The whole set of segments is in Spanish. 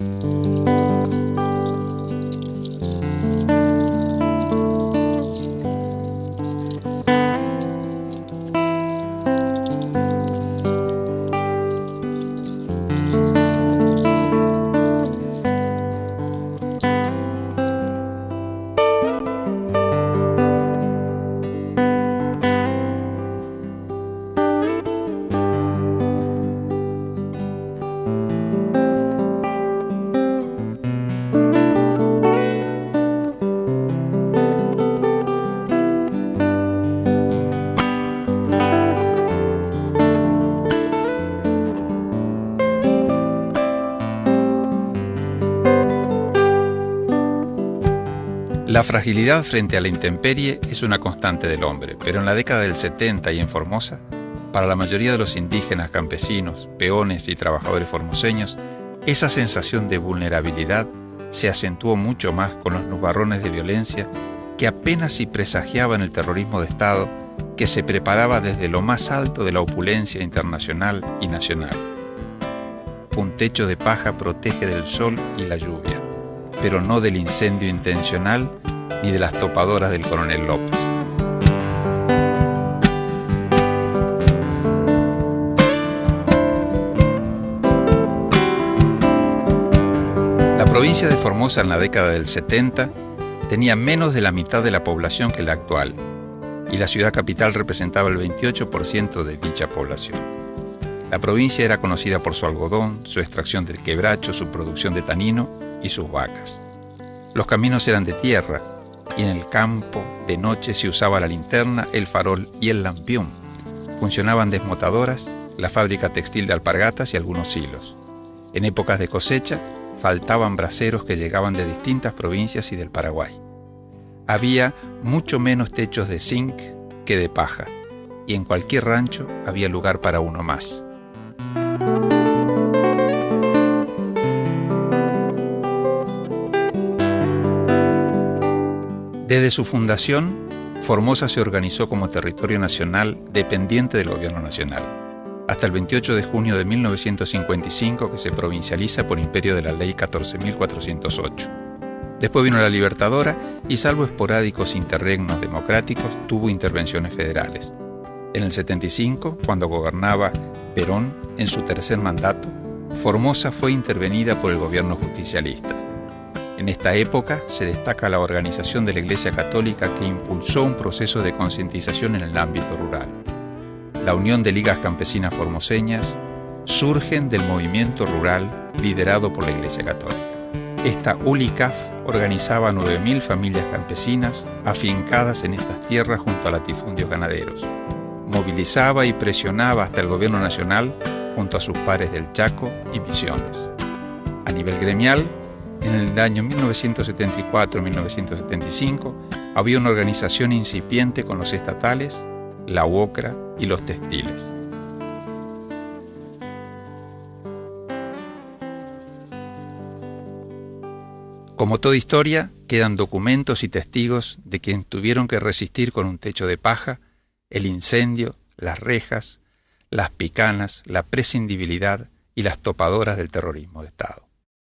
La fragilidad frente a la intemperie es una constante del hombre, pero en la década del 70 y en Formosa, para la mayoría de los indígenas, campesinos, peones y trabajadores formoseños, esa sensación de vulnerabilidad se acentuó mucho más con los nubarrones de violencia que apenas si presagiaban el terrorismo de Estado que se preparaba desde lo más alto de la opulencia internacional y nacional. Un techo de paja protege del sol y la lluvia, pero no del incendio intencional ni de las topadoras del coronel López. La provincia de Formosa en la década del 70 tenía menos de la mitad de la población que la actual, y la ciudad capital representaba el 28% de dicha población. La provincia era conocida por su algodón, su extracción del quebracho, su producción de tanino y sus vacas. Los caminos eran de tierra y en el campo de noche se usaba la linterna, el farol y el lampión. Funcionaban desmotadoras, la fábrica textil de alpargatas y algunos hilos. En épocas de cosecha faltaban braseros que llegaban de distintas provincias y del Paraguay. Había mucho menos techos de zinc que de paja y en cualquier rancho había lugar para uno más. Desde su fundación, Formosa se organizó como territorio nacional dependiente del gobierno nacional, hasta el 28 de junio de 1955 que se provincializa por imperio de la Ley 14.408. Después vino la Libertadora y, salvo esporádicos interregnos democráticos, tuvo intervenciones federales. En el 75, cuando gobernaba Perón en su tercer mandato, Formosa fue intervenida por el gobierno justicialista. En esta época se destaca la organización de la Iglesia Católica que impulsó un proceso de concientización en el ámbito rural. La Unión de Ligas Campesinas Formoseñas surgen del movimiento rural liderado por la Iglesia Católica. Esta ULICAF organizaba a 9.000 familias campesinas afincadas en estas tierras junto a latifundios ganaderos. Movilizaba y presionaba hasta el gobierno nacional junto a sus pares del Chaco y Misiones. A nivel gremial, en el año 1974-1975 había una organización incipiente con los estatales, la UOCRA y los textiles. Como toda historia, quedan documentos y testigos de quienes tuvieron que resistir con un techo de paja el incendio, las rejas, las picanas, la prescindibilidad y las topadoras del terrorismo de Estado.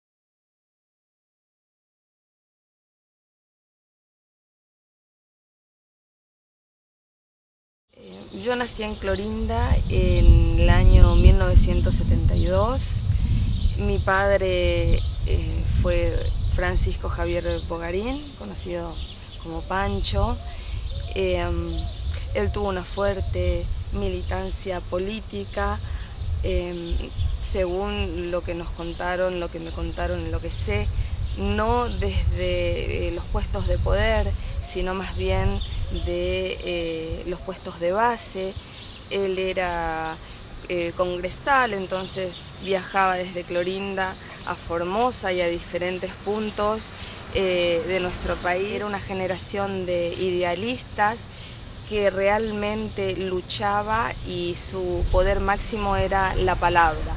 Yo nací en Clorinda en el año 1972. Mi padre fue Francisco Javier Bogarín, conocido como Pancho. Él tuvo una fuerte militancia política, según lo que nos contaron, lo que me contaron, lo que sé, no desde los puestos de poder, sino más bien de los puestos de base. Él era congresal, entonces viajaba desde Clorinda a Formosa y a diferentes puntos de nuestro país. Era una generación de idealistas que realmente luchaba y su poder máximo era la palabra.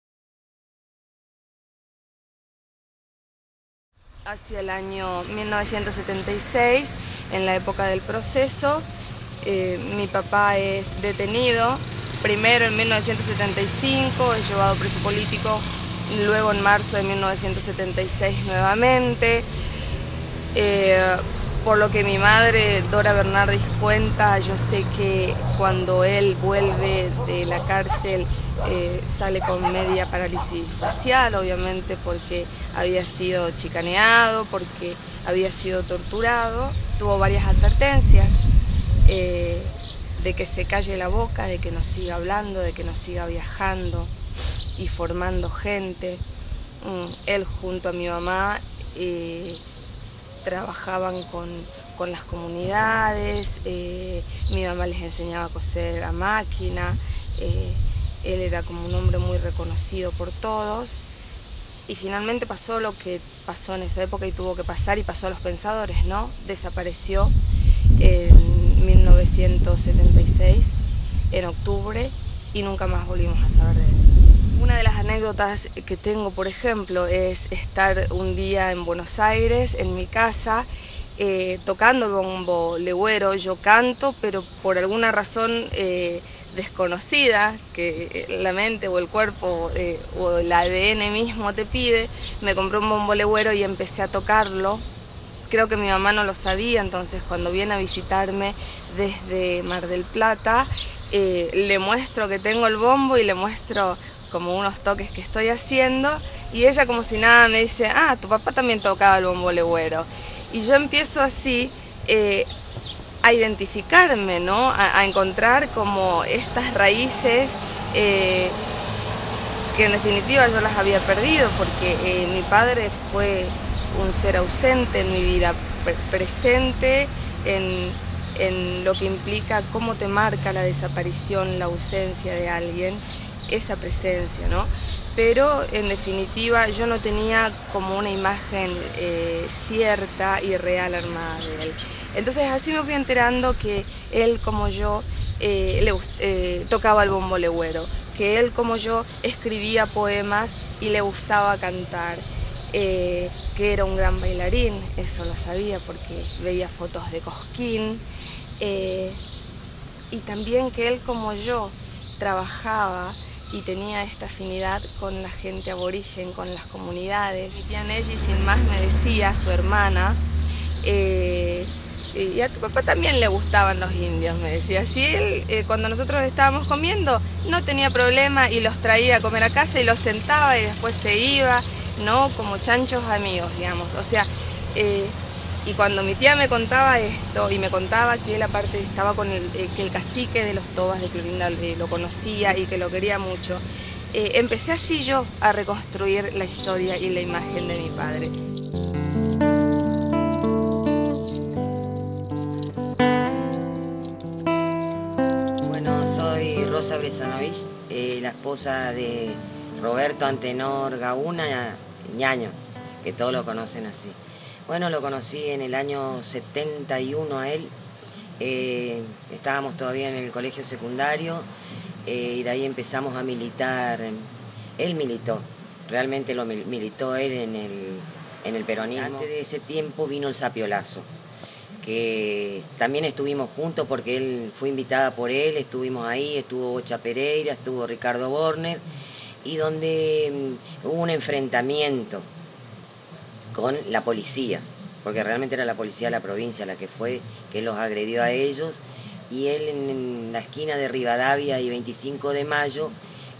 Hacia el año 1976, en la época del proceso, mi papá es detenido, primero en 1975, es llevado preso político luego en marzo de 1976 nuevamente. Por lo que mi madre, Dora Bernardis, cuenta, yo sé que cuando él vuelve de la cárcel sale con media parálisis facial, obviamente porque había sido chicaneado, porque había sido torturado. Tuvo varias advertencias de que se calle la boca, de que no siga hablando, de que no siga viajando y formando gente. Él junto a mi mamá trabajaban con las comunidades, mi mamá les enseñaba a coser a máquina, él era como un hombre muy reconocido por todos, y finalmente pasó lo que pasó en esa época y tuvo que pasar, y pasó a los pensadores, ¿no? Desapareció en 1976, en octubre, y nunca más volvimos a saber de él. Una de las anécdotas que tengo, por ejemplo, es estar un día en Buenos Aires, en mi casa, tocando el bombo legüero. Yo canto, pero por alguna razón desconocida, que la mente o el cuerpo o el ADN mismo te pide, me compré un bombo legüero y empecé a tocarlo. Creo que mi mamá no lo sabía, entonces cuando viene a visitarme desde Mar del Plata, le muestro que tengo el bombo y le muestro como unos toques que estoy haciendo, y ella como si nada me dice, ah, tu papá también tocaba el bombo legüero. Y yo empiezo así a identificarme, ¿no? A encontrar como estas raíces que en definitiva yo las había perdido, porque mi padre fue un ser ausente en mi vida, presente en lo que implica cómo te marca la desaparición, la ausencia de alguien, esa presencia, ¿no? Pero en definitiva yo no tenía como una imagen cierta y real armada de él. Entonces así me fui enterando que él como yo tocaba el bombo legüero, que él como yo escribía poemas y le gustaba cantar, que era un gran bailarín, eso lo sabía porque veía fotos de Cosquín, y también que él como yo trabajaba y tenía esta afinidad con la gente aborigen, con las comunidades. Mi tía Nelly sin más me decía, su hermana, y a tu papá también le gustaban los indios, me decía. Si él, cuando nosotros estábamos comiendo, no tenía problema y los traía a comer a casa y los sentaba y después se iba, ¿no? Como chanchos amigos, digamos. O sea, y cuando mi tía me contaba esto, y me contaba que él aparte estaba con que el cacique de los Tobas de Clorinda lo conocía y que lo quería mucho, empecé así yo a reconstruir la historia y la imagen de mi padre. Bueno, soy Rosa Bresanovich, la esposa de Roberto Antenor Gauna Ñaño, que todos lo conocen así. Bueno, lo conocí en el año 71 a él, estábamos todavía en el colegio secundario, y de ahí empezamos a militar. Él militó, realmente lo militó él en el peronismo. Antes de ese tiempo vino el Sapiolazo, que también estuvimos juntos porque él fue invitada por él, estuvimos ahí, estuvo Bocha Pereira, estuvo Ricardo Borner, y donde hubo un enfrentamiento con la policía, porque realmente era la policía de la provincia la que fue, que los agredió a ellos, y él en la esquina de Rivadavia y 25 de Mayo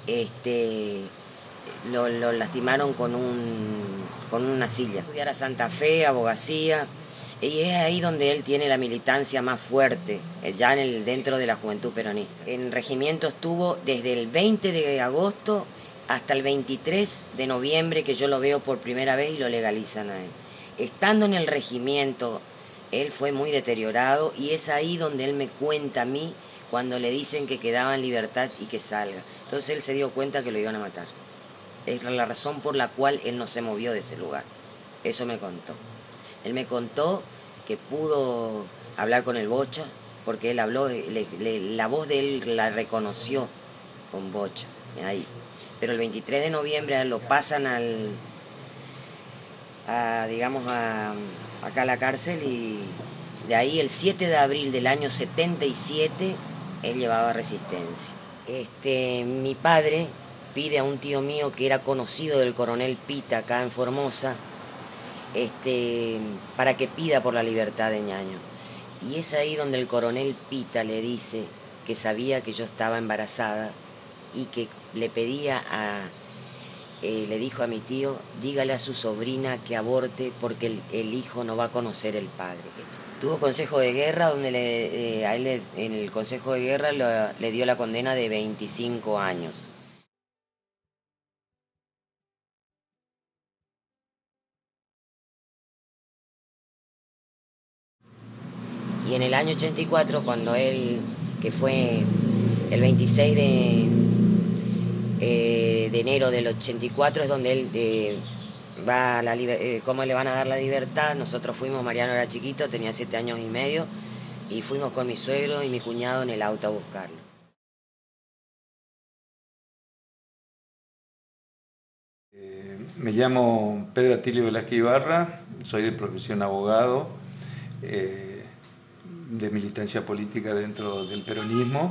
lo lastimaron con una silla. Estudiar a Santa Fe, abogacía, y es ahí donde él tiene la militancia más fuerte, ya dentro de la juventud peronista. En regimiento estuvo desde el 20 de agosto hasta el 23 de noviembre, que yo lo veo por primera vez y lo legalizan a él. Estando en el regimiento, él fue muy deteriorado, y es ahí donde él me cuenta a mí cuando le dicen que quedaba en libertad y que salga. Entonces él se dio cuenta que lo iban a matar. Es la razón por la cual él no se movió de ese lugar. Eso me contó. Él me contó que pudo hablar con el Bocha, porque él habló, la voz de él la reconoció con Bocha, ahí. Pero el 23 de noviembre lo pasan acá a la cárcel, y de ahí el 7 de abril del año 77 él llevaba resistencia. Mi padre pide a un tío mío que era conocido del coronel Pita acá en Formosa, para que pida por la libertad de Ñaño. Y es ahí donde el coronel Pita le dice que sabía que yo estaba embarazada y que le pedía le dijo a mi tío, dígale a su sobrina que aborte porque el hijo no va a conocer el padre. Tuvo consejo de guerra, donde a él en el consejo de guerra le dio la condena de 25 años. Y en el año 84, cuando él, que fue el 26 de enero del 84, es donde él va a cómo le van a dar la libertad. Nosotros fuimos, Mariano era chiquito, tenía 7 años y medio, y fuimos con mi suegro y mi cuñado en el auto a buscarlo. Me llamo Pedro Atilio Velázquez Ibarra, soy de profesión abogado, de militancia política dentro del peronismo,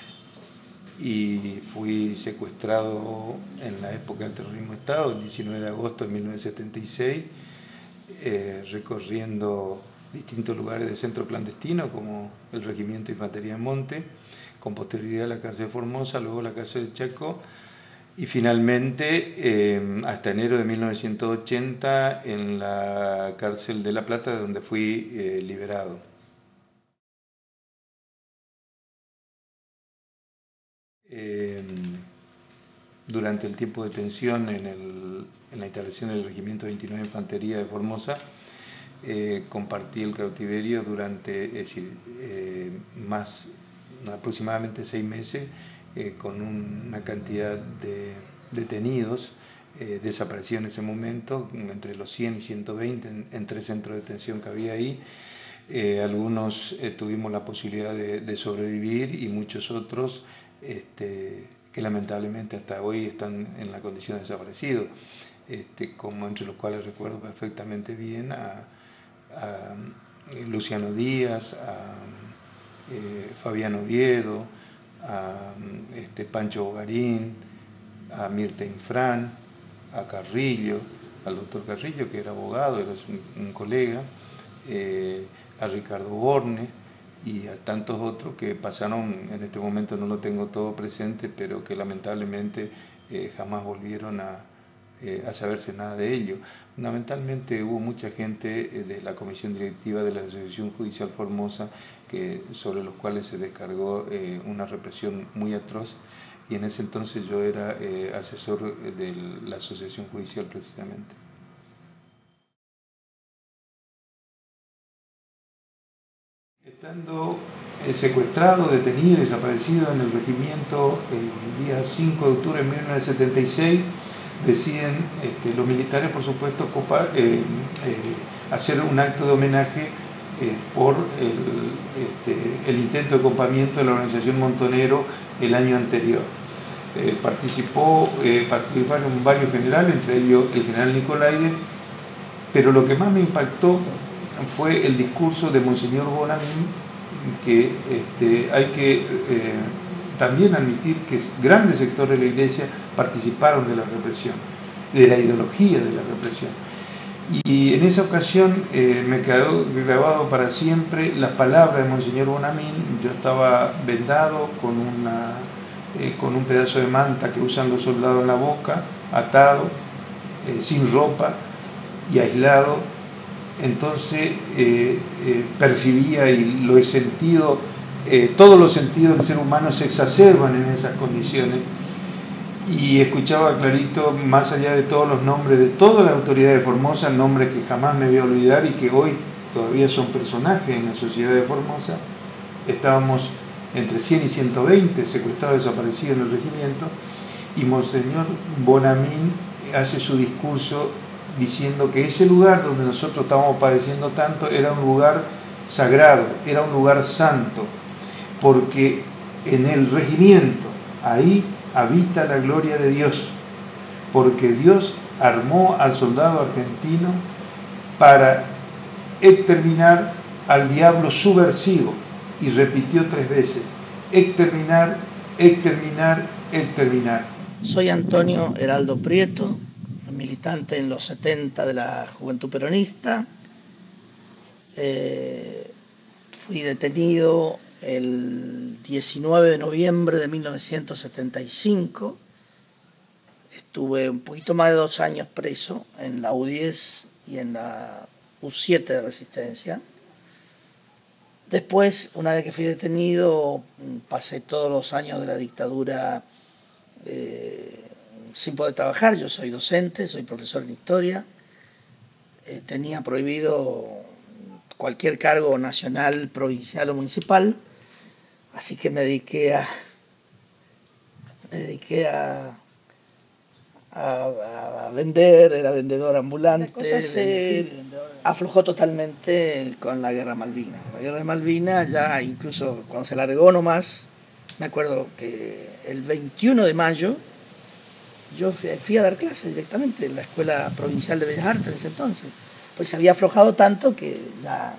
y fui secuestrado en la época del terrorismo de Estado, el 19 de agosto de 1976, recorriendo distintos lugares de centro clandestino como el Regimiento de Infantería de Monte, con posterioridad a la cárcel de Formosa, luego la cárcel de Chaco, y finalmente hasta enero de 1980 en la cárcel de La Plata, de donde fui liberado. Durante el tiempo de detención en la instalación del Regimiento 29 de Infantería de Formosa, compartí el cautiverio durante aproximadamente 6 meses con una cantidad de detenidos desaparecidos en ese momento, entre los 100 y 120 en 3 centros de detención que había ahí. Algunos tuvimos la posibilidad de sobrevivir y muchos otros que lamentablemente hasta hoy están en la condición de desaparecidos, como entre los cuales recuerdo perfectamente bien a Luciano Díaz, a Fabián Oviedo, a Pancho Bogarín, a Mirta Infrán, a Carrillo, al doctor Carrillo, que era abogado, era un colega, a Ricardo Borne y a tantos otros que pasaron, en este momento no lo tengo todo presente, pero que lamentablemente jamás volvieron a saberse nada de ello. Fundamentalmente hubo mucha gente de la comisión directiva de la Asociación Judicial Formosa sobre los cuales se descargó una represión muy atroz, y en ese entonces yo era asesor de la Asociación Judicial precisamente. Estando secuestrado, detenido y desaparecido en el regimiento el día 5 de octubre de 1976, deciden los militares, por supuesto, hacer un acto de homenaje por el intento de copamiento de la organización Montonero el año anterior. Participaron varios generales, entre ellos el general Nicolaide, pero lo que más me impactó fue el discurso de Monseñor Bonamín, que hay que también admitir que grandes sectores de la Iglesia participaron de la represión, de la ideología de la represión. Y en esa ocasión me quedó grabado para siempre las palabras de Monseñor Bonamín. Yo estaba vendado con un pedazo de manta que usan los soldados en la boca, atado, sin ropa y aislado. Entonces percibía, y lo he sentido, todos los sentidos del ser humano se exacerban en esas condiciones, y escuchaba clarito, más allá de todos los nombres de todas las autoridades de Formosa, nombres que jamás me voy a olvidar y que hoy todavía son personajes en la sociedad de Formosa. Estábamos entre 100 y 120 secuestrados, desaparecidos en el regimiento, y Monseñor Bonamín hace su discurso diciendo que ese lugar donde nosotros estábamos padeciendo tanto era un lugar sagrado, era un lugar santo, porque en el regimiento, ahí habita la gloria de Dios, porque Dios armó al soldado argentino para exterminar al diablo subversivo, y repitió 3 veces: exterminar, exterminar, exterminar. Soy Antonio Heraldo Prieto, militante en los 70 de la Juventud Peronista. Fui detenido el 19 de noviembre de 1975. Estuve un poquito más de 2 años preso en la U10 y en la U7 de Resistencia. Después, una vez que fui detenido, pasé todos los años de la dictadura sin poder trabajar. Yo soy docente, soy profesor en historia. Tenía prohibido cualquier cargo nacional, provincial o municipal, así que me dediqué a vender, era vendedor ambulante. La cosa aflojó totalmente con la Guerra de Malvinas. La Guerra de Malvinas, ya incluso cuando se largó nomás, me acuerdo que el 21 de mayo yo fui a dar clases directamente en la Escuela Provincial de Bellas Artes en ese entonces. Pues se había aflojado tanto que ya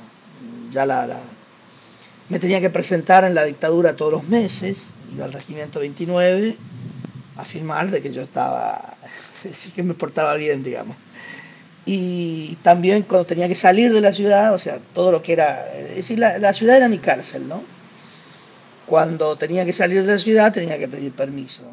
me tenía que presentar en la dictadura todos los meses. Iba al Regimiento 29 a afirmar de que yo estaba, sí que me portaba bien, digamos. Y también cuando tenía que salir de la ciudad, o sea, todo lo que era, es decir, la ciudad era mi cárcel, ¿no? Cuando tenía que salir de la ciudad tenía que pedir permiso.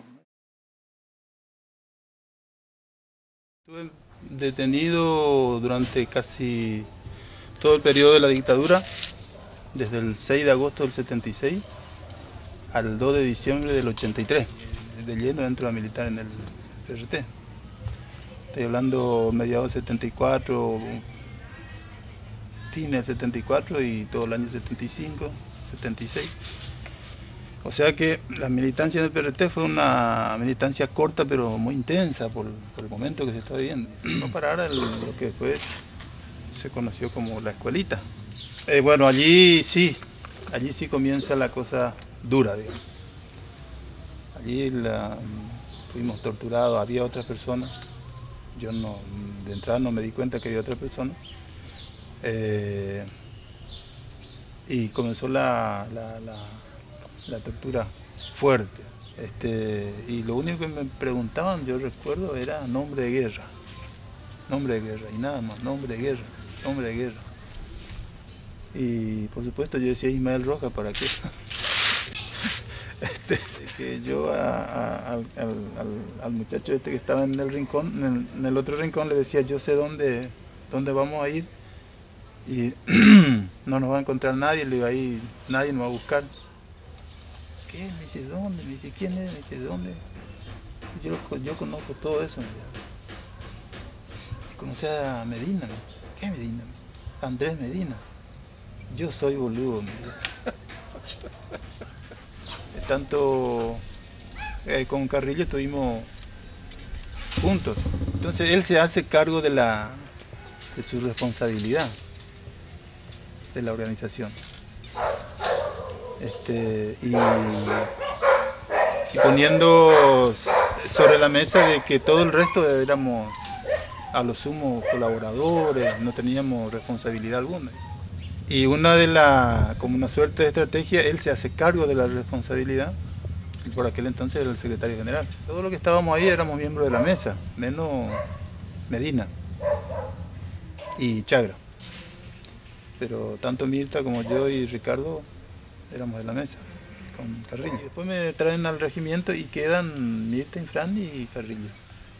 Estuve detenido durante casi todo el periodo de la dictadura, desde el 6 de agosto del 76 al 2 de diciembre del 83, de lleno dentro de la militar en el PRT. Estoy hablando mediados del 74, fin del 74 y todo el año 75, 76. O sea que la militancia del PRT fue una militancia corta pero muy intensa por el momento que se está viviendo. No parar lo que después se conoció como la escuelita. Bueno, allí sí comienza la cosa dura, digamos. Allí fuimos torturados, había otras personas. Yo de entrada no me di cuenta que había otra persona. Y comenzó la tortura fuerte. Y lo único que me preguntaban, yo recuerdo, era nombre de guerra, y nada más, nombre de guerra. Y por supuesto yo decía Ismael Rojas, ¿para qué? Que yo al muchacho que estaba en el rincón, en el otro rincón, le decía, yo sé dónde vamos a ir y no nos va a encontrar nadie, le digo, ahí nadie nos va a buscar. ¿Qué? Me dice, ¿dónde? Me dice, ¿quién es? Me dice, ¿dónde? Yo conozco todo eso. Y conocí a Medina. ¿Qué Medina? Andrés Medina. Yo soy boludo. Tanto con Carrillo estuvimos juntos. Entonces él se hace cargo de su responsabilidad de la organización. Y poniendo sobre la mesa de que todo el resto éramos a lo sumo colaboradores, no teníamos responsabilidad alguna. Y como una suerte de estrategia, él se hace cargo de la responsabilidad, y por aquel entonces era el secretario general. Todos los que estábamos ahí éramos miembros de la mesa, menos Medina y Chagra. Pero tanto Mirta como yo y Ricardo éramos de la mesa, con Carrillo. Después me traen al regimiento y quedan Mirta, Infran y Carrillo.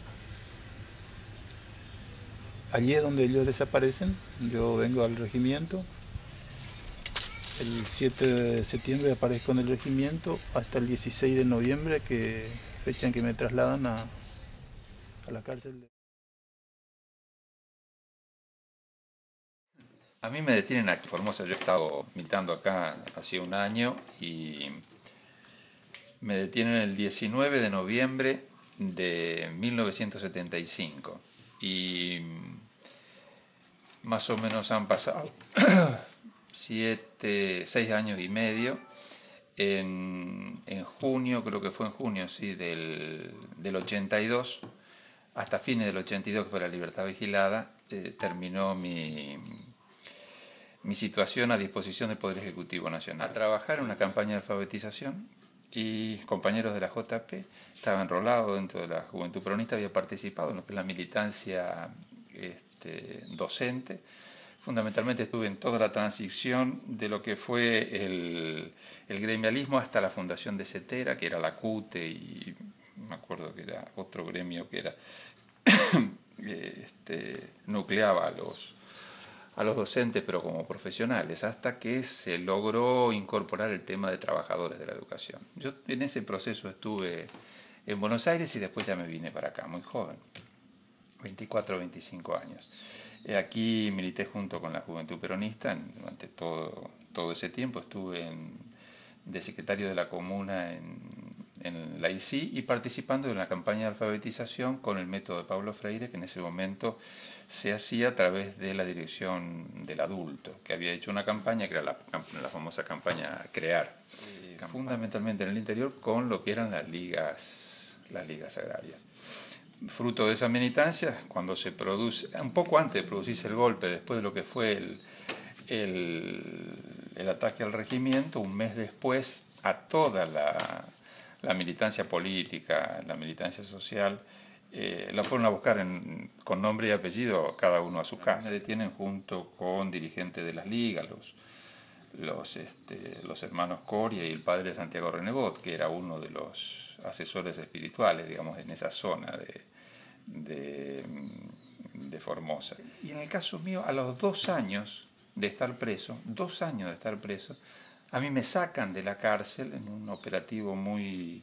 Allí es donde ellos desaparecen, yo vengo al regimiento. El 7 de septiembre aparezco en el regimiento hasta el 16 de noviembre, fecha en que me trasladan a la cárcel. A mí me detienen aquí en Formosa. Yo he estado militando acá hace un año y me detienen el 19 de noviembre de 1975 y más o menos han pasado 6 años y medio. En junio, creo que fue en junio, sí, del 82, hasta fines del 82, que fue la libertad vigilada, terminó mi situación a disposición del Poder Ejecutivo Nacional. A trabajar en una campaña de alfabetización y compañeros de la JP, estaba enrolado dentro de la Juventud Peronista, había participado en lo que es la militancia docente. Fundamentalmente estuve en toda la transición de lo que fue el gremialismo hasta la fundación de CETERA, que era la CUTE, y me acuerdo que era otro gremio que era nucleaba a los docentes, pero como profesionales, hasta que se logró incorporar el tema de trabajadores de la educación. Yo en ese proceso estuve en Buenos Aires y después ya me vine para acá, muy joven, 24 o 25 años. Aquí milité junto con la Juventud Peronista durante todo ese tiempo. Estuve de secretario de la comuna en la ICI y participando en la campaña de alfabetización con el método de Pablo Freire, que en ese momento se hacía a través de la dirección del adulto, que había hecho una campaña que era la famosa campaña Crear, fundamentalmente en el interior con lo que eran las ligas agrarias. Fruto de esa militancia, cuando se produce, un poco antes de producirse el golpe, después de lo que fue el ataque al regimiento, un mes después, a toda la militancia política, la militancia social, la fueron a buscar con nombre y apellido, cada uno a su casa. Me detienen junto con dirigentes de las ligas, los hermanos Coria y el padre Santiago Renebot, que era uno de los asesores espirituales, digamos, en esa zona de Formosa. Y en el caso mío, a los 2 años de estar preso, a mí me sacan de la cárcel en un operativo muy,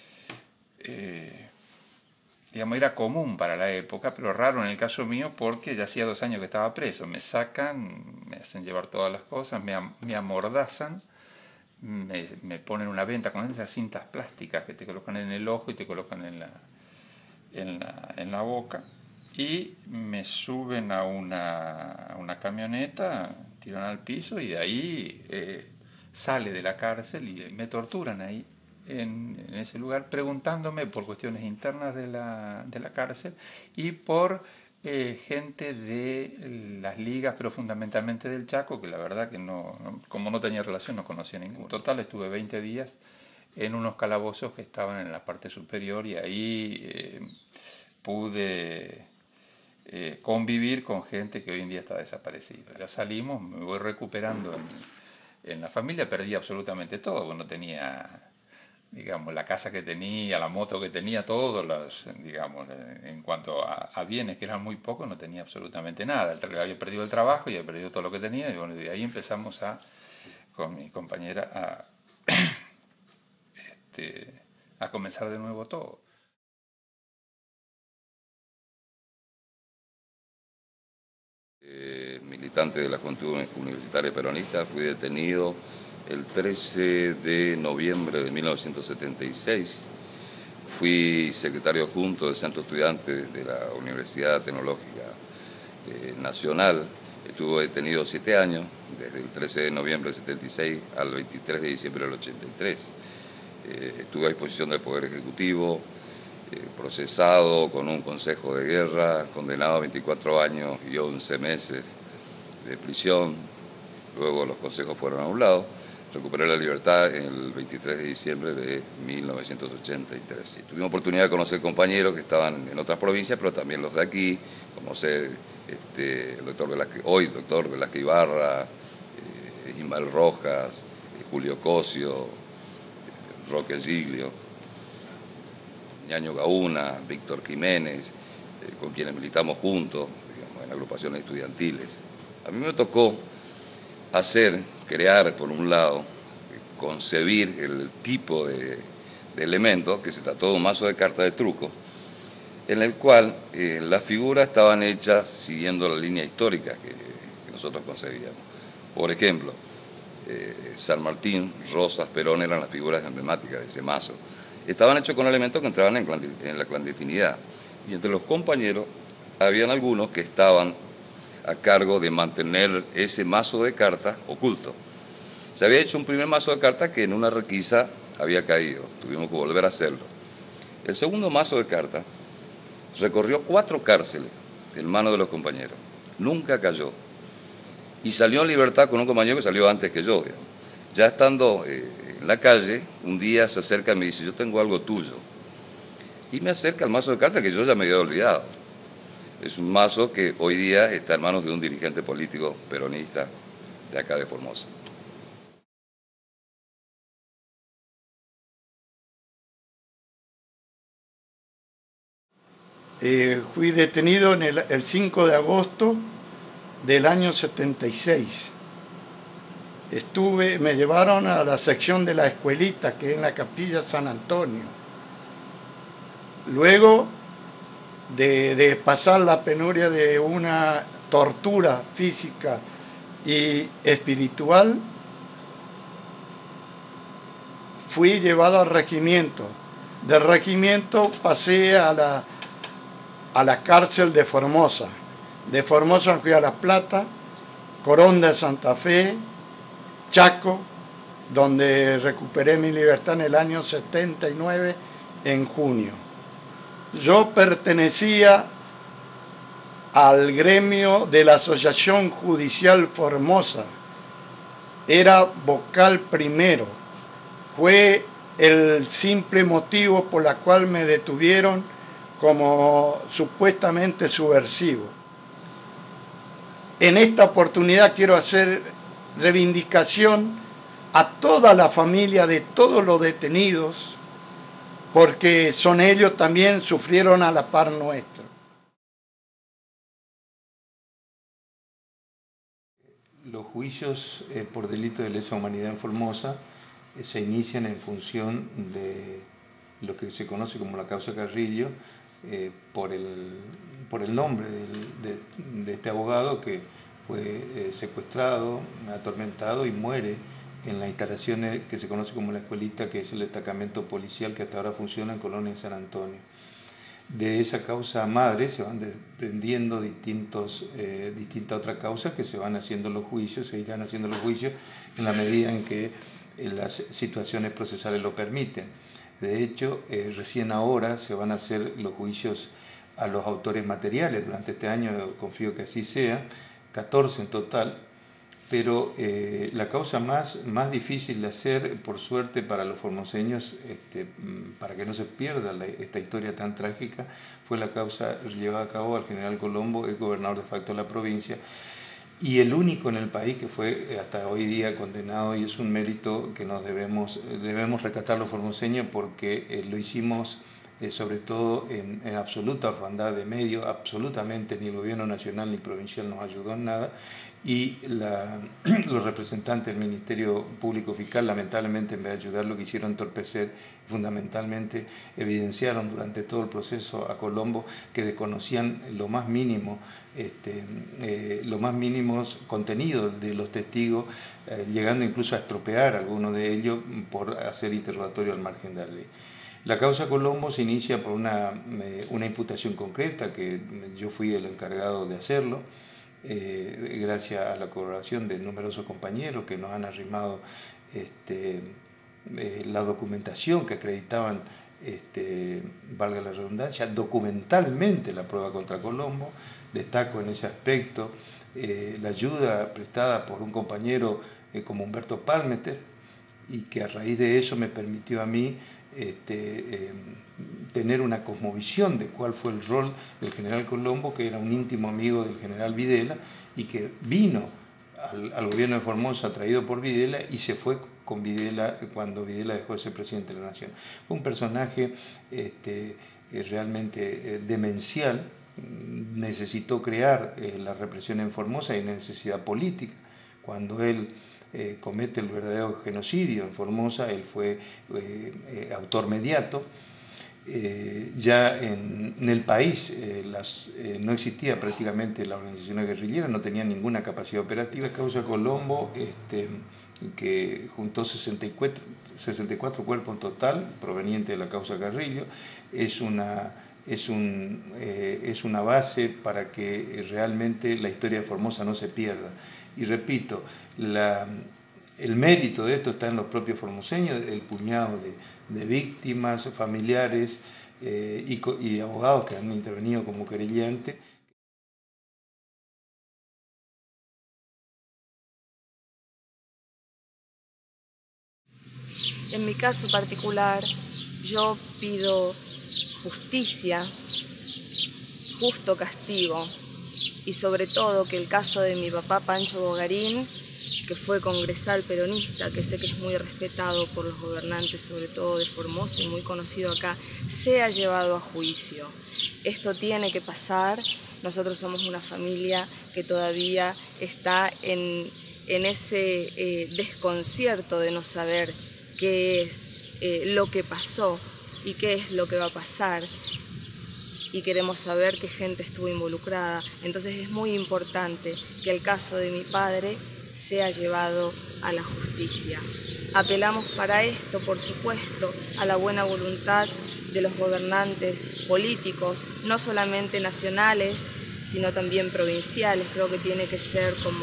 digamos, era común para la época, pero raro en el caso mío porque ya hacía 2 años que estaba preso. Me sacan, me hacen llevar todas las cosas, me amordazan, me ponen una venta con esas cintas plásticas que te colocan en el ojo y te colocan en la boca, y me suben a una camioneta, tiran al piso y de ahí sale de la cárcel y me torturan ahí en ese lugar, preguntándome por cuestiones internas de la cárcel y por gente de las ligas, pero fundamentalmente del Chaco, que la verdad que como no tenía relación, no conocía ninguno. En total estuve 20 días en unos calabozos que estaban en la parte superior y ahí pude convivir con gente que hoy en día está desaparecida. Ya salimos, me voy recuperando en la familia, perdí absolutamente todo, porque no tenía, digamos, la casa que tenía, la moto que tenía, todos los, digamos, en cuanto a bienes, que eran muy pocos, no tenía absolutamente nada. Había perdido el trabajo y había perdido todo lo que tenía, y bueno, de ahí empezamos con mi compañera a comenzar de nuevo todo. Militante de la Juventud Universitaria Peronista, fui detenido el 13 de noviembre de 1976. Fui secretario adjunto del Centro Estudiante de la Universidad Tecnológica Nacional. Estuve detenido 7 años, desde el 13 de noviembre del 76 al 23 de diciembre del 83. Estuve a disposición del Poder Ejecutivo, procesado con un consejo de guerra, condenado a 24 años y 11 meses de prisión. Luego los consejos fueron anulados. Recuperé la libertad el 23 de diciembre de 1983. Tuvimos oportunidad de conocer compañeros que estaban en otras provincias, pero también los de aquí, conocer el doctor Velázquez Ibarra, Ismael Rojas, Julio Cosio, Roque Giglio, Ñaño Gauna, Víctor Jiménez, con quienes militamos juntos, digamos, en agrupaciones estudiantiles. A mí me tocó crear, por un lado, concebir el tipo de elementos, que se trató de un mazo de cartas de truco, en el cual las figuras estaban hechas siguiendo la línea histórica que nosotros concebíamos. Por ejemplo, San Martín, Rosas, Perón eran las figuras emblemáticas de ese mazo. Estaban hechos con elementos que entraban en la clandestinidad. Y entre los compañeros habían algunos que estaban a cargo de mantener ese mazo de cartas oculto. Se había hecho un primer mazo de cartas que en una requisa había caído. Tuvimos que volver a hacerlo. El segundo mazo de cartas recorrió 4 cárceles en manos de los compañeros. Nunca cayó. Y salió en libertad con un compañero que salió antes que yo, digamos. Ya estando en la calle, un día se acerca y me dice, yo tengo algo tuyo. Y me acerca el mazo de cartas que yo ya me había olvidado. Es un mazo que hoy día está en manos de un dirigente político peronista de acá de Formosa. Fui detenido el 5 de agosto del año 76. Me llevaron a la sección de la escuelita, que es en la Capilla San Antonio. Luego de pasar la penuria de una tortura física y espiritual, fui llevado al regimiento. Del regimiento pasé a la cárcel de Formosa. De Formosa fui a La Plata, Coronda de Santa Fe, Chaco, donde recuperé mi libertad en el año 79, en junio. Yo pertenecía al gremio de la Asociación Judicial Formosa. Era vocal primero. Fue el simple motivo por el cual me detuvieron como supuestamente subversivo. En esta oportunidad quiero hacer reivindicación a toda la familia de todos los detenidos, porque son ellos también sufrieron a la par nuestra. Los juicios por delito de lesa humanidad en Formosa se inician en función de lo que se conoce como la causa Carrillo, por el nombre de este abogado que fue secuestrado, atormentado y muere en las instalaciones que se conoce como la escuelita, que es el destacamento policial que hasta ahora funciona en Colonia de San Antonio. De esa causa madre se van desprendiendo distintas otras causas que se van haciendo los juicios, se irán haciendo los juicios en la medida en que las situaciones procesales lo permiten. De hecho, recién ahora se van a hacer los juicios a los autores materiales. Durante este año confío que así sea, 14 en total, pero la causa más difícil de hacer, por suerte para los formoseños, para que no se pierda esta historia tan trágica, fue la causa llevada a cabo al general Colombo, el gobernador de facto de la provincia, y el único en el país que fue hasta hoy día condenado, y es un mérito que nos debemos rescatar los formoseños, porque lo hicimos sobre todo en absoluta orfandad de medios. Absolutamente ni el gobierno nacional ni provincial nos ayudó en nada, y los representantes del Ministerio Público Fiscal, lamentablemente, en vez de ayudar, lo que hicieron entorpecer, fundamentalmente evidenciaron durante todo el proceso a Colombo que desconocían lo más mínimo, los más mínimos contenidos de los testigos, llegando incluso a estropear a algunos de ellos por hacer interrogatorio al margen de la ley. La causa Colombo se inicia por una imputación concreta, que yo fui el encargado de hacerlo, gracias a la colaboración de numerosos compañeros que nos han arrimado la documentación que acreditaban, valga la redundancia, documentalmente la prueba contra Colombo. Destaco en ese aspecto la ayuda prestada por un compañero como Humberto Palmeter, y que a raíz de eso me permitió a mí tener una cosmovisión de cuál fue el rol del general Colombo, que era un íntimo amigo del general Videla, y que vino al gobierno de Formosa traído por Videla y se fue con Videla cuando Videla dejó de ser presidente de la Nación. Fue un personaje realmente demencial. Necesitó crear la represión en Formosa y necesidad política. Cuando él comete el verdadero genocidio en Formosa, él fue autor mediato. Ya en el país no existía prácticamente la organización guerrillera, no tenía ninguna capacidad operativa. Causa Colombo, que juntó 64 cuerpos en total provenientes de la causa Carrillo, es una base para que realmente la historia de Formosa no se pierda. Y repito, el mérito de esto está en los propios formoseños, el puñado de víctimas, familiares y abogados que han intervenido como querellantes. En mi caso particular, yo pido justicia, justo castigo, y sobre todo que el caso de mi papá Pancho Bogarín, que fue congresal peronista, que sé que es muy respetado por los gobernantes, sobre todo de Formosa, y muy conocido acá, sea llevado a juicio. Esto tiene que pasar. Nosotros somos una familia que todavía está en ese desconcierto de no saber qué es lo que pasó y qué es lo que va a pasar, y queremos saber qué gente estuvo involucrada. Entonces es muy importante que el caso de mi padre sea llevado a la justicia. Apelamos para esto, por supuesto, a la buena voluntad de los gobernantes políticos, no solamente nacionales, sino también provinciales. Creo que tiene que ser como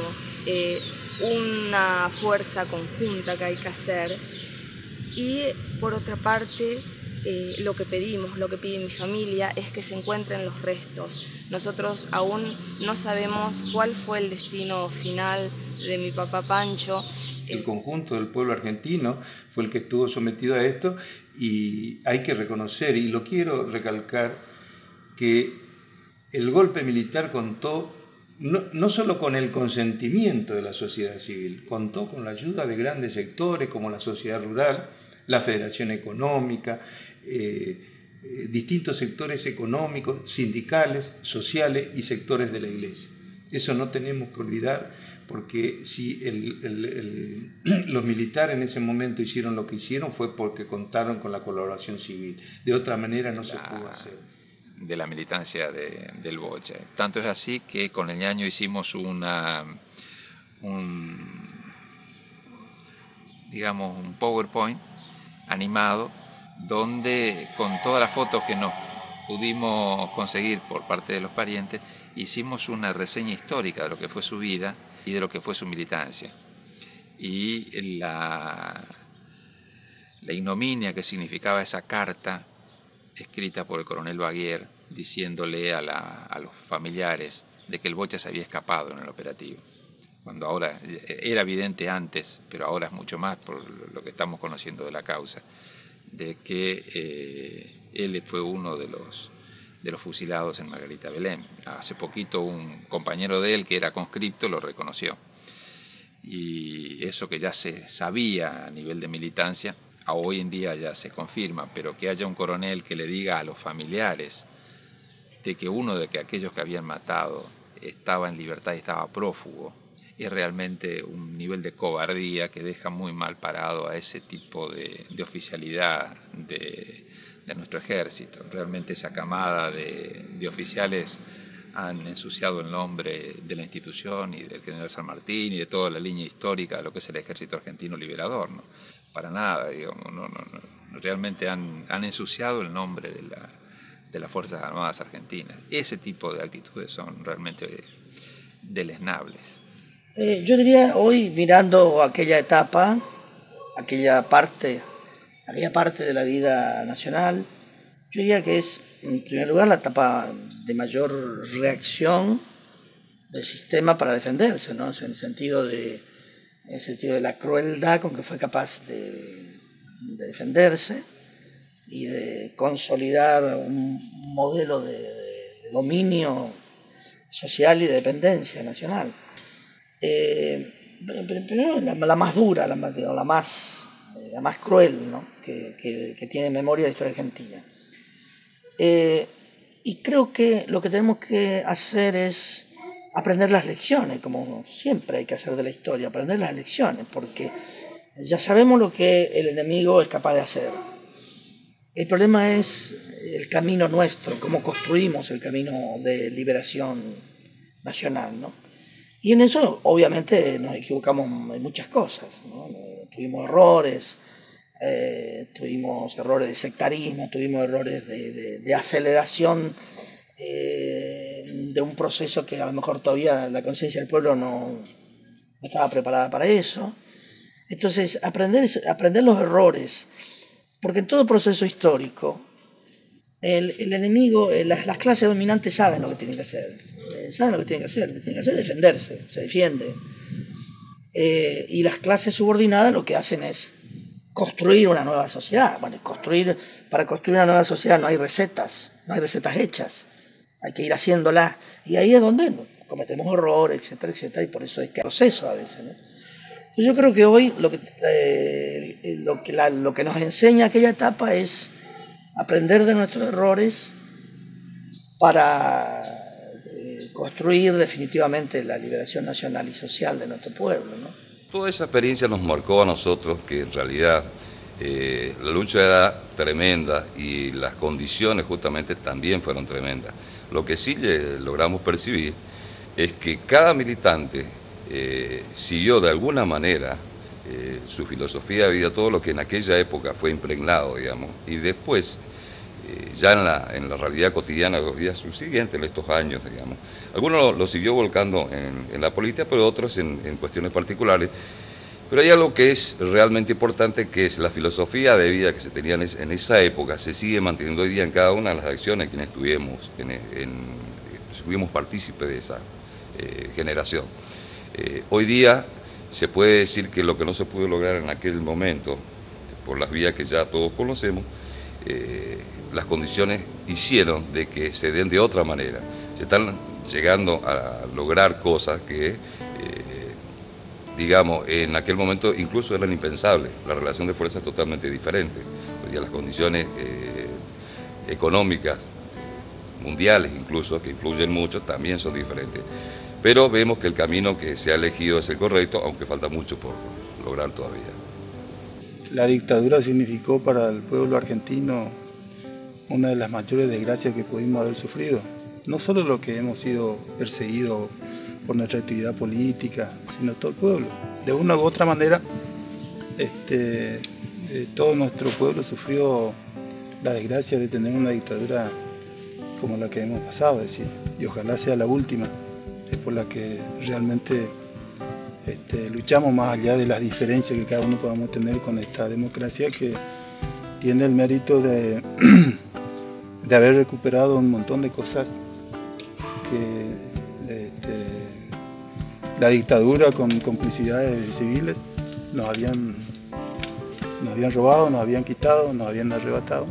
una fuerza conjunta que hay que hacer. Y por otra parte, lo que pedimos, lo que pide mi familia, es que se encuentren los restos. Nosotros aún no sabemos cuál fue el destino final de mi papá Pancho. El conjunto del pueblo argentino fue el que estuvo sometido a esto, y hay que reconocer, y lo quiero recalcar, que el golpe militar contó no solo con el consentimiento de la sociedad civil, contó con la ayuda de grandes sectores como la sociedad rural, la Federación Económica, distintos sectores económicos, sindicales, sociales y sectores de la Iglesia. Eso no tenemos que olvidar, porque si los militares en ese momento hicieron lo que hicieron fue porque contaron con la colaboración civil. De otra manera no se pudo hacer. De la militancia del Bocha. Tanto es así que con el Ñaño hicimos un PowerPoint animado, donde con todas las fotos que nos pudimos conseguir por parte de los parientes, hicimos una reseña histórica de lo que fue su vida y de lo que fue su militancia. Y la ignominia que significaba esa carta escrita por el coronel Baguier, diciéndole a los familiares de que el Bocha se había escapado en el operativo. Cuando ahora era evidente antes, pero ahora es mucho más por lo que estamos conociendo de la causa, de que él fue uno de los fusilados en Margarita Belén. Hace poquito un compañero de él que era conscripto lo reconoció. Y eso que ya se sabía a nivel de militancia, hoy en día ya se confirma, pero que haya un coronel que le diga a los familiares de que uno de aquellos que habían matado estaba en libertad y estaba prófugo, es realmente un nivel de cobardía que deja muy mal parado a ese tipo de oficialidad de nuestro ejército. Realmente esa camada de oficiales han ensuciado el nombre de la institución y del general San Martín y de toda la línea histórica de lo que es el ejército argentino liberador, ¿no? Para nada, digamos, no, realmente han ensuciado el nombre de las Fuerzas Armadas Argentinas. Ese tipo de actitudes son realmente deleznables. Yo diría, hoy mirando aquella etapa, aquella parte de la vida nacional, yo diría que es, en primer lugar, la etapa de mayor reacción del sistema para defenderse, ¿no? En el sentido de la crueldad con que fue capaz de defenderse y de consolidar un modelo de dominio social y de dependencia nacional. Primero la más dura, la más cruel, ¿no? que tiene memoria la historia argentina. Y creo que lo que tenemos que hacer es aprender las lecciones, como siempre hay que hacer de la historia, aprender las lecciones, porque ya sabemos lo que el enemigo es capaz de hacer. El problema es el camino nuestro, cómo construimos el camino de liberación nacional, ¿no? Y en eso, obviamente, nos equivocamos en muchas cosas, ¿no? Tuvimos errores de sectarismo, tuvimos errores de aceleración de un proceso que a lo mejor todavía la conciencia del pueblo no estaba preparada para eso. Entonces, aprender los errores, porque en todo proceso histórico, el enemigo, las clases dominantes saben lo que tienen que hacer. Lo que tienen que hacer es defenderse, se defiende. Y las clases subordinadas lo que hacen es construir una nueva sociedad. Bueno, para construir una nueva sociedad no hay recetas hechas, hay que ir haciéndolas, y ahí es donde cometemos errores, etcétera, etcétera, y por eso es que hay proceso a veces, ¿no? Yo creo que hoy lo que nos enseña aquella etapa es aprender de nuestros errores para construir definitivamente la liberación nacional y social de nuestro pueblo, ¿no? Toda esa experiencia nos marcó a nosotros que en realidad la lucha era tremenda y las condiciones justamente también fueron tremendas. Lo que sí logramos percibir es que cada militante siguió de alguna manera su filosofía de vida, todo lo que en aquella época fue impregnado, digamos, y después, ya en la realidad cotidiana de los días subsiguientes, en estos años, digamos, algunos lo siguió volcando en la política, pero otros en cuestiones particulares. Pero hay algo que es realmente importante, que es la filosofía de vida que se tenía en esa época, se sigue manteniendo hoy día en cada una de las acciones quienes fuimos partícipes de esa generación. Hoy día se puede decir que lo que no se pudo lograr en aquel momento, por las vías que ya todos conocemos, las condiciones hicieron de que se den de otra manera. Se están llegando a lograr cosas que, digamos, en aquel momento incluso eran impensables. La relación de fuerza es totalmente diferente. Hoy día las condiciones económicas, mundiales incluso, que influyen mucho, también son diferentes. Pero vemos que el camino que se ha elegido es el correcto, aunque falta mucho por lograr todavía. La dictadura significó para el pueblo argentino una de las mayores desgracias que pudimos haber sufrido. No solo lo que hemos sido perseguidos por nuestra actividad política, sino todo el pueblo. De una u otra manera, todo nuestro pueblo sufrió la desgracia de tener una dictadura como la que hemos pasado, es decir, y ojalá sea la última, es por la que realmente luchamos más allá de las diferencias que cada uno podamos tener con esta democracia que tiene el mérito de haber recuperado un montón de cosas que la dictadura con complicidades civiles nos habían robado, nos habían quitado, nos habían arrebatado.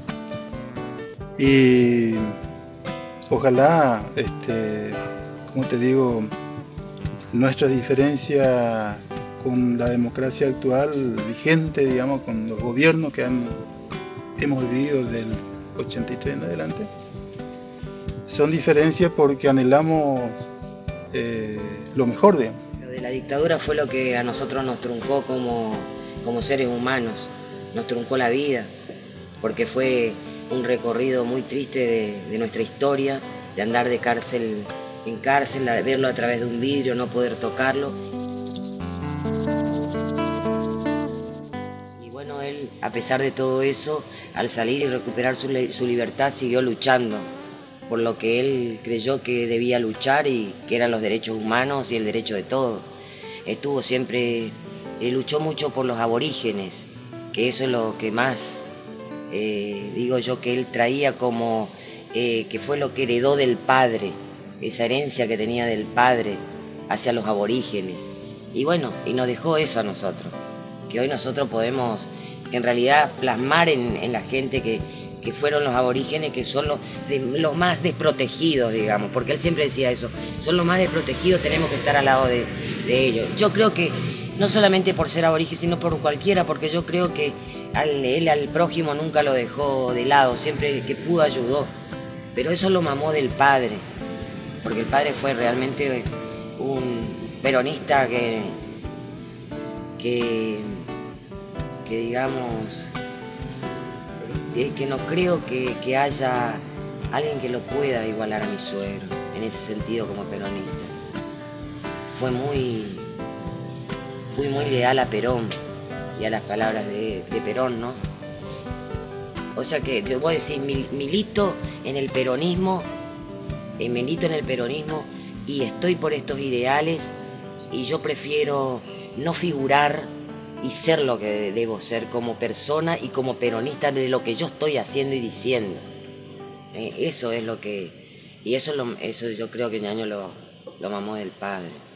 Y ojalá, como te digo, nuestra diferencia con la democracia actual vigente, digamos, con los gobiernos que hemos vivido del 83 en adelante, son diferencias porque anhelamos lo mejor, digamos. Lo de la dictadura fue lo que a nosotros nos truncó como seres humanos, nos truncó la vida, porque fue un recorrido muy triste de nuestra historia, de andar de cárcel en cárcel, de verlo a través de un vidrio, no poder tocarlo. Y bueno, él, a pesar de todo eso, al salir y recuperar su libertad, siguió luchando por lo que él creyó que debía luchar y que eran los derechos humanos y el derecho de todos. Estuvo siempre, luchó mucho por los aborígenes, que eso es lo que más, digo yo, que él traía como, que fue lo que heredó del padre, esa herencia que tenía del padre hacia los aborígenes. Y bueno, y nos dejó eso a nosotros, que hoy nosotros podemos en realidad plasmar en la gente que fueron los aborígenes, que son los más desprotegidos, digamos, porque él siempre decía eso, son los más desprotegidos, tenemos que estar al lado de ellos. Yo creo que no solamente por ser aborigen, sino por cualquiera, porque yo creo que él al prójimo nunca lo dejó de lado, siempre que pudo ayudó, pero eso lo mamó del padre, porque el padre fue realmente un peronista que digamos, que no creo que haya alguien que lo pueda igualar a mi suegro, en ese sentido como peronista. Fui muy leal a Perón y a las palabras de Perón, ¿no? O sea que te voy a decir, milito en el peronismo y estoy por estos ideales, y yo prefiero no figurar y ser lo que debo ser como persona y como peronista de lo que yo estoy haciendo y diciendo. Eso es lo que... Y eso yo creo que Ñaño lo mamó del padre.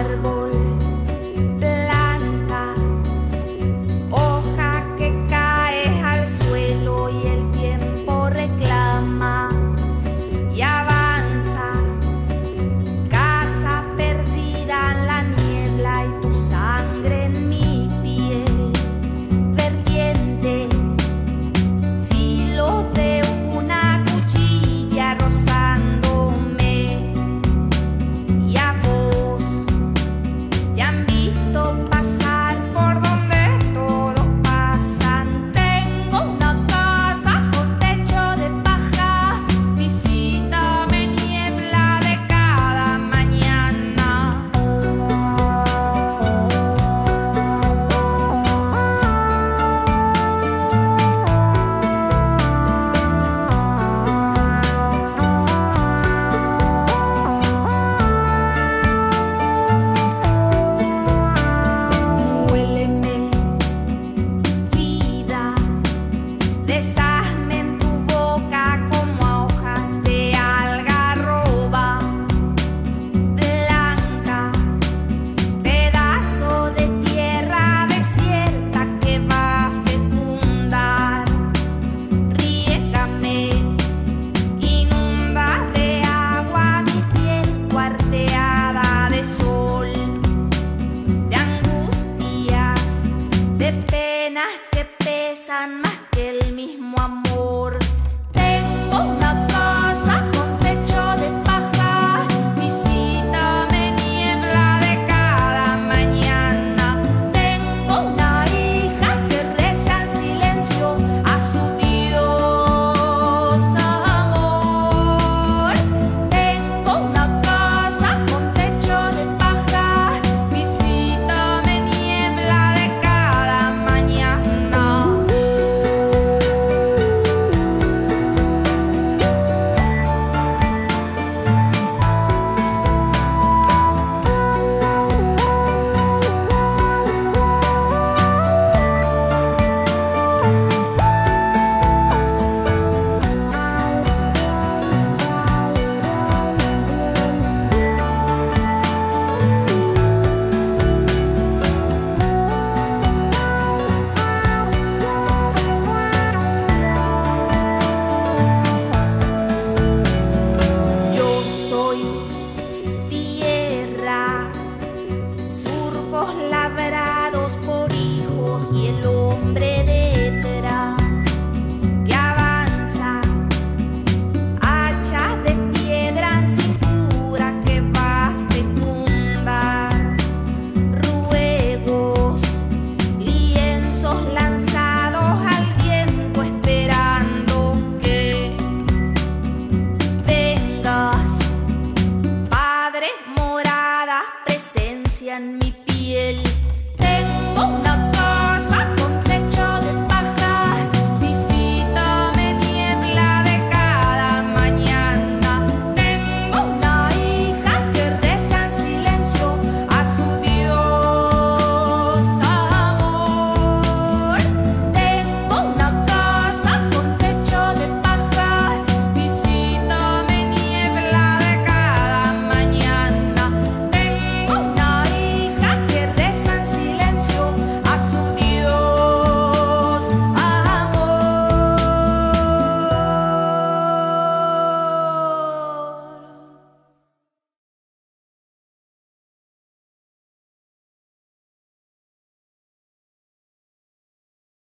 árbol, planta, hoja que cae al suelo y el tiempo reclama y avanza, casa perdida en la niebla y tu sangre en mi piel, vertiente, filo de una cuchilla rozándome, y a vos te han visto pasar por donde todos pasan. Tengo una casa con techo de paja, visítame niebla de cada mañana. Huéleme, vida, deshazme en tu boca como a hojas de algarroba, blanca, pedazo de tierra desierta que va a fecundar. Riégame, inunda de agua mi piel cuarteada de sol, de angustias, de penas que pesan más que el mismo amor. Tengo una casa con techo de paja, visítame niebla de cada mañana. Tengo una hija que reza en silencio a su Dios amor. Tengo una casa con techo de paja, visítame niebla de cada mañana. Yo soy tierra, surcos labrados por hijos y el hombre detrás que avanza, hacha de piedra en cintura que va a fecundar, ruegos, lienzos lanzados al viento esperando que vengas, Padre, morada, presencia en mi